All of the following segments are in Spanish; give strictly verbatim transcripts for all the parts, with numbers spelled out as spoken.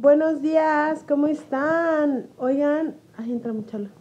Buenos días, ¿cómo están? Oigan, ahí entra mucha luz.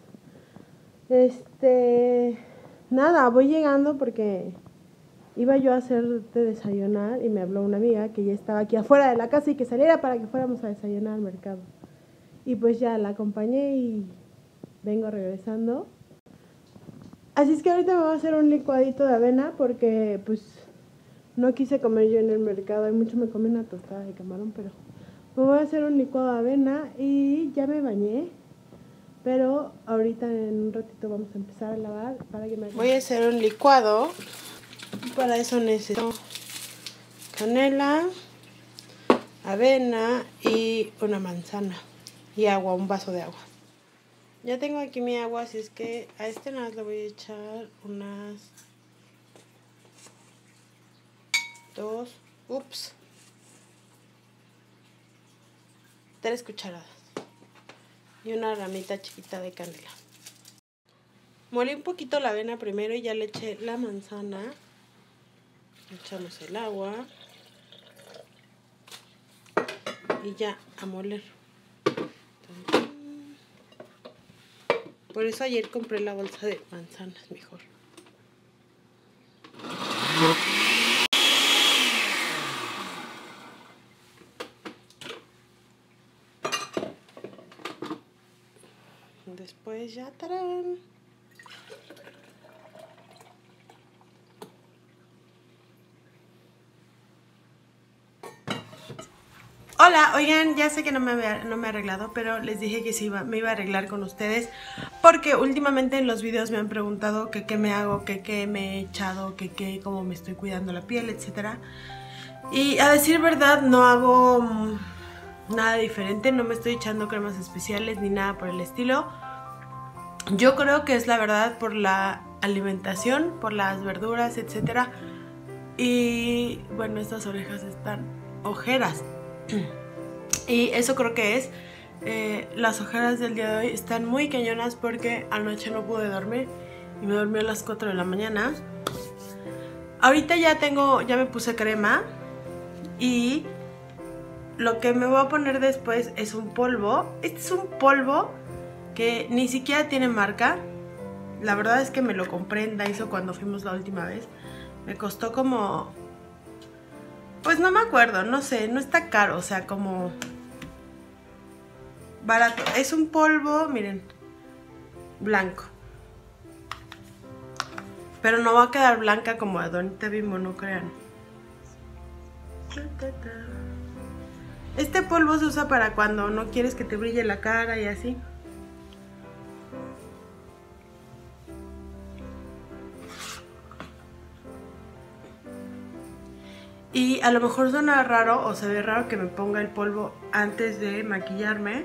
Este, nada, voy llegando porque iba yo a hacerte desayunar y me habló una amiga que ya estaba aquí afuera de la casa y que saliera para que fuéramos a desayunar al mercado. Y pues ya la acompañé y vengo regresando. Así es que ahorita me voy a hacer un licuadito de avena porque pues no quise comer yo en el mercado. Hay mucho me comí una tostada de camarón, pero me voy a hacer un licuado de avena y ya me bañé. Pero ahorita en un ratito vamos a empezar a lavar para que me... Voy a hacer un licuado. Para eso necesito canela, avena y una manzana. Y agua, un vaso de agua. Ya tengo aquí mi agua, así es que a este nada le voy a echar unas dos, ups, tres cucharadas y una ramita chiquita de canela. Molí un poquito la avena primero y ya le eché la manzana. Echamos el agua y ya a moler. Por eso ayer compré la bolsa de manzanas mejor. Después ya tarán. Hola, oigan, ya sé que no me, había, no me he arreglado, pero les dije que sí iba, me iba a arreglar con ustedes porque últimamente en los videos me han preguntado que qué me hago, que qué me he echado, que qué, cómo me estoy cuidando la piel, etcétera. Y a decir verdad no hago mmm, nada diferente, no me estoy echando cremas especiales ni nada por el estilo. Yo creo que es la verdad por la alimentación, por las verduras, etcétera. Y bueno, estas orejas están ojeras. Y eso creo que es eh, las ojeras del día de hoy están muy cañonas porque anoche no pude dormir y me dormí a las cuatro de la mañana. Ahorita ya tengo, ya me puse crema y lo que me voy a poner después es un polvo. Este es un polvo que ni siquiera tiene marca. La verdad es que me lo compré en Daiso cuando fuimos la última vez. Me costó como... pues no me acuerdo, no sé, no está caro, o sea, como barato. Es un polvo, miren, blanco. Pero no va a quedar blanca como Adonita Bimbo, no crean. Este polvo se usa para cuando no quieres que te brille la cara y así. Y a lo mejor suena raro o se ve raro que me ponga el polvo antes de maquillarme.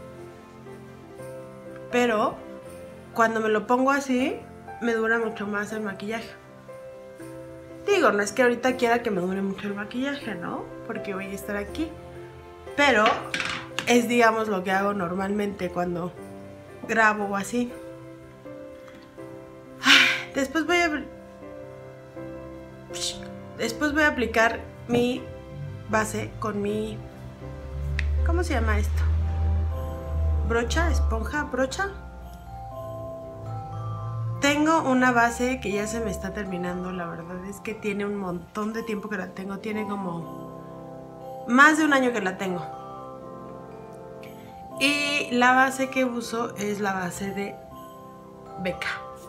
Pero cuando me lo pongo así, me dura mucho más el maquillaje. Digo, no es que ahorita quiera que me dure mucho el maquillaje, ¿no? Porque voy a estar aquí. Pero es, digamos, lo que hago normalmente cuando grabo o así. Después voy a... Después voy a aplicar mi base con mi... ¿cómo se llama esto? ¿Brocha? ¿Esponja? ¿Brocha? Tengo una base que ya se me está terminando, la verdad es que tiene un montón de tiempo que la tengo. Tiene como más de un año que la tengo. Y la base que uso es la base de Becca.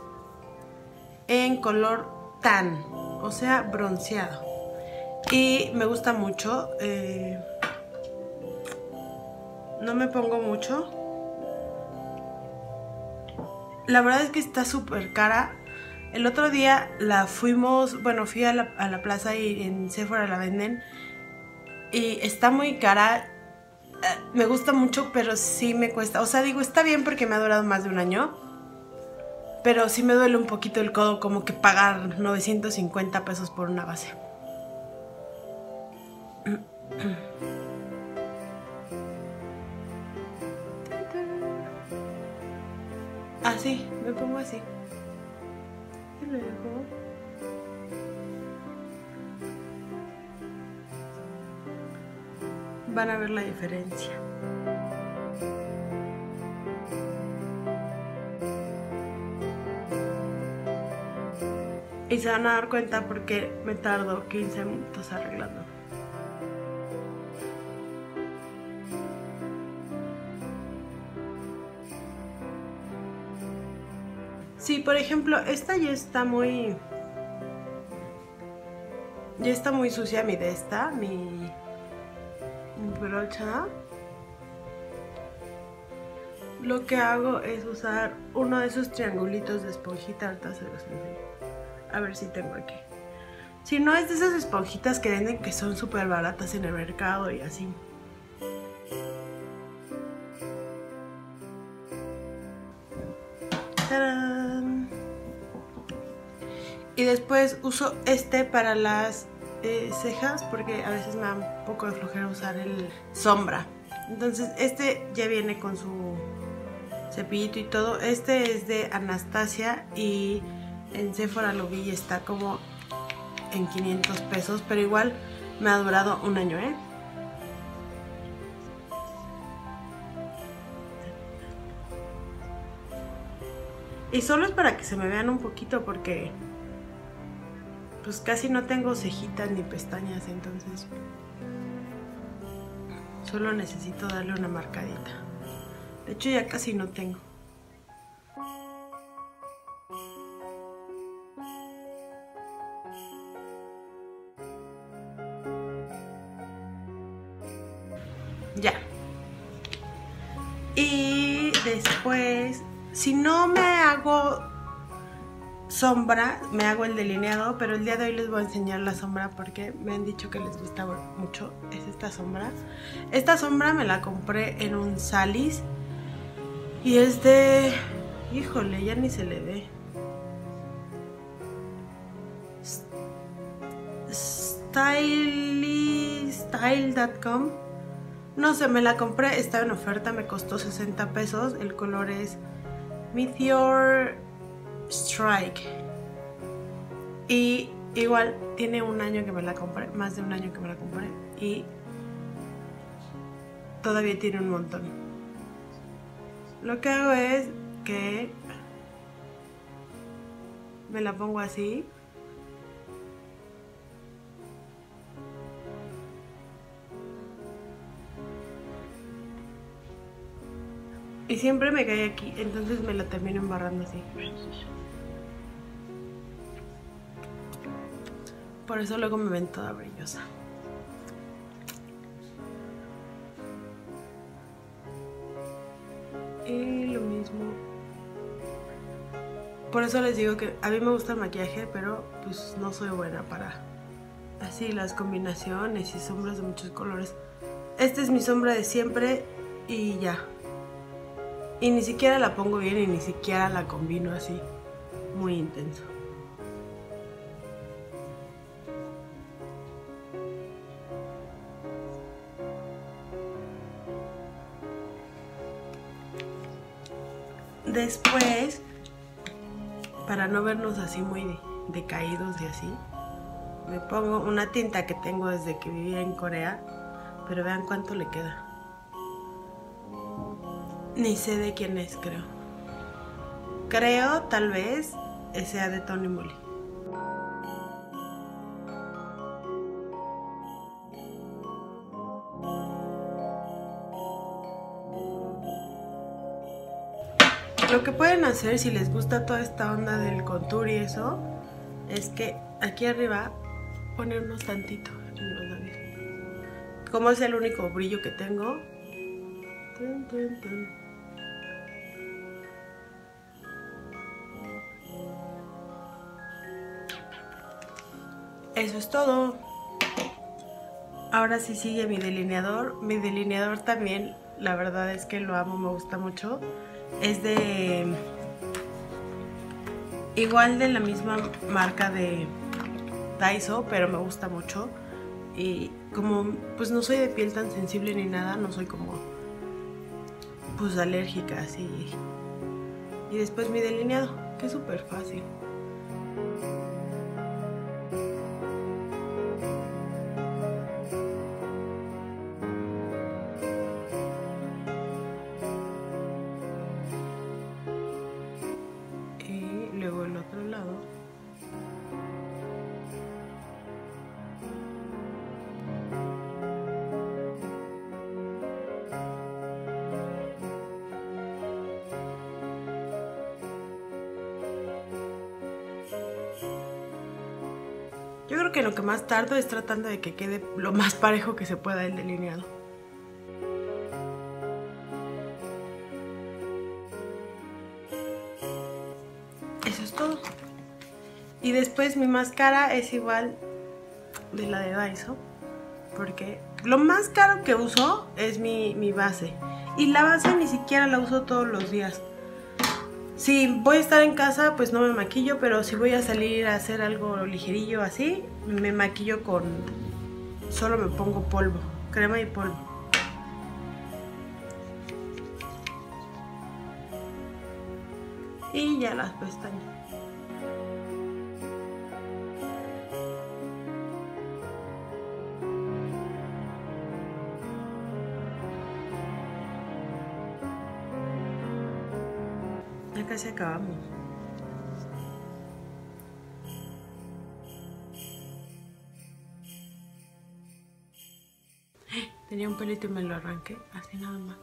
En color tan, o sea, bronceado. Y me gusta mucho. Eh, no me pongo mucho. La verdad es que está súper cara. El otro día la fuimos, bueno, fui a la, a la plaza y en Sephora la venden. Y está muy cara. Me gusta mucho, pero sí me cuesta. O sea, digo, está bien porque me ha durado más de un año. Pero sí me duele un poquito el codo, como que pagar novecientos cincuenta pesos por una base. Así, me pongo así. Y luego... van a ver la diferencia. Y se van a dar cuenta porque me tardo quince minutos arreglando. Sí, por ejemplo, esta ya está muy... Ya está muy sucia mi de esta, mi, mi brocha. Lo que hago es usar uno de esos triangulitos de esponjita. Ahorita se los enseño. A ver si tengo aquí. Si no, es de esas esponjitas que venden que son súper baratas en el mercado y así. ¡Tarán! Y después uso este para las eh, cejas porque a veces me da un poco de flojera usar el sombra. Entonces este ya viene con su cepillito y todo. Este es de Anastasia y en Sephora lo vi y está como en quinientos pesos, pero igual me ha durado un año, ¿eh? Y solo es para que se me vean un poquito porque pues casi no tengo cejitas ni pestañas, entonces solo necesito darle una marcadita. De hecho ya casi no tengo. Ya. Y después, si no me hago sombra, me hago el delineado, pero el día de hoy les voy a enseñar la sombra porque me han dicho que les gusta mucho. Es esta sombra. Esta sombra me la compré en un Salis y es de... Híjole, ya ni se le ve. Style... Style punto com. No sé, me la compré, estaba en oferta, me costó sesenta pesos. El color es Meteor Strike. Y igual tiene un año que me la compré, más de un año que me la compré. Y todavía tiene un montón. Lo que hago es que me la pongo así. Y siempre me cae aquí, entonces me la termino embarrando así. Por eso luego me ven toda brillosa. Y lo mismo. Por eso les digo que a mí me gusta el maquillaje, pero pues no soy buena para así las combinaciones y sombras de muchos colores. Esta es mi sombra de siempre y ya. Y ni siquiera la pongo bien y ni siquiera la combino así, muy intenso. Después, para no vernos así muy decaídos y así, me pongo una tinta que tengo desde que vivía en Corea, pero vean cuánto le queda. Ni sé de quién es, creo. Creo, tal vez, sea de Tony Moly. Lo que pueden hacer si les gusta toda esta onda del contour y eso, es que aquí arriba ponernos tantito en los labios. Como es el único brillo que tengo. Tun, tun, tun. Eso es todo. Ahora sí sigue mi delineador. Mi delineador también, la verdad es que lo amo, me gusta mucho. Es de... igual de la misma marca de Daiso, pero me gusta mucho. Y como pues no soy de piel tan sensible ni nada, no soy como pues alérgica así. Y después mi delineado, que es súper fácil. creo que lo que más tardo es tratando de que quede lo más parejo que se pueda el delineado. Eso es todo. Y después mi máscara es igual de la de Daiso, porque lo más caro que uso es mi, mi base. Y la base ni siquiera la uso todos los días. Si voy a estar en casa, pues no me maquillo, pero si voy a salir a hacer algo ligerillo así, me maquillo con... solo me pongo polvo, crema y polvo. Y ya las pestañas. Ya casi acabamos. Tenía un pelito y me lo arranqué, así nada más.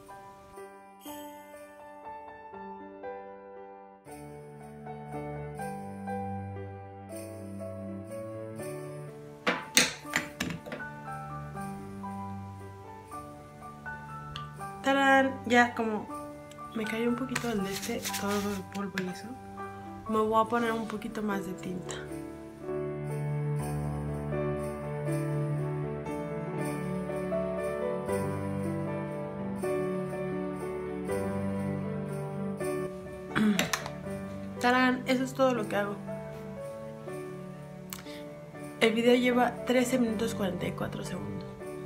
¡Tarán! Ya como me cayó un poquito del de este, todo el polvo y eso, me voy a poner un poquito más de tinta. ¡Tarán! Eso es todo lo que hago. El video lleva trece minutos cuarenta y cuatro segundos.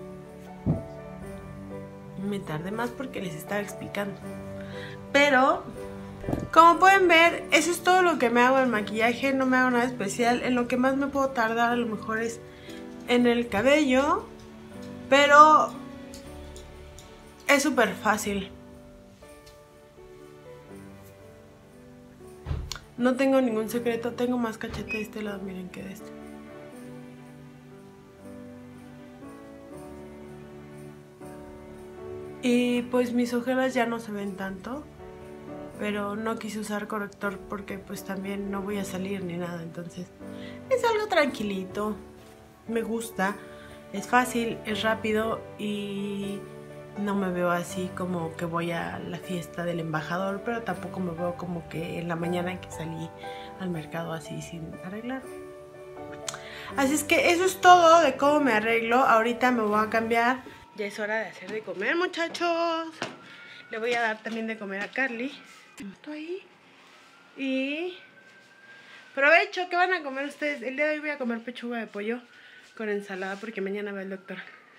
Me tardé más porque les estaba explicando. Pero, como pueden ver, eso es todo lo que me hago en maquillaje. No me hago nada especial. En lo que más me puedo tardar a lo mejor es en el cabello. Pero es súper fácil. No tengo ningún secreto. Tengo más cachete de este lado, miren, que de este. Y pues mis ojeras ya no se ven tanto, pero no quise usar corrector porque pues también no voy a salir ni nada, entonces es algo tranquilito, me gusta, es fácil, es rápido y no me veo así como que voy a la fiesta del embajador, pero tampoco me veo como que en la mañana que salí al mercado así sin arreglar. Así es que eso es todo de cómo me arreglo. Ahorita me voy a cambiar. Ya es hora de hacer de comer, muchachos. Le voy a dar también de comer a Carly. Estoy ahí. Y provecho. ¿Qué van a comer ustedes? El día de hoy voy a comer pechuga de pollo con ensalada porque mañana va el doctor.